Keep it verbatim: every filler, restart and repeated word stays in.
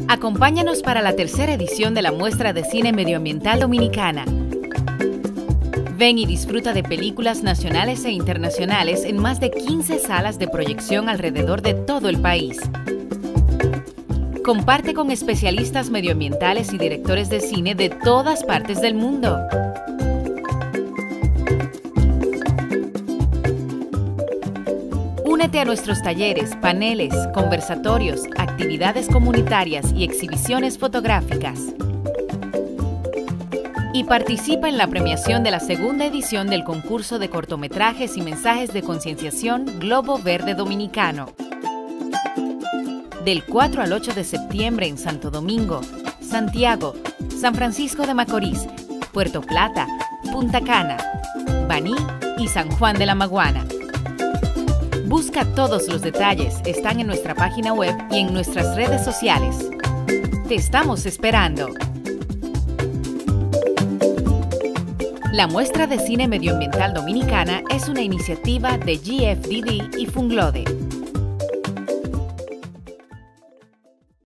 Acompáñanos para la tercera edición de la Muestra de Cine Medioambiental Dominicana. Ven y disfruta de películas nacionales e internacionales en más de quince salas de proyección alrededor de todo el país. Comparte con especialistas medioambientales y directores de cine de todas partes del mundo. Únete a nuestros talleres, paneles, conversatorios, actividades comunitarias y exhibiciones fotográficas. Y participa en la premiación de la segunda edición del concurso de cortometrajes y mensajes de concienciación Globo Verde Dominicano. Del cuatro al ocho de septiembre en Santo Domingo, Santiago, San Francisco de Macorís, Puerto Plata, Punta Cana, Baní y San Juan de la Maguana. Busca todos los detalles, están en nuestra página web y en nuestras redes sociales. ¡Te estamos esperando! La Muestra de Cine Medioambiental Dominicana es una iniciativa de G F D D y Funglode.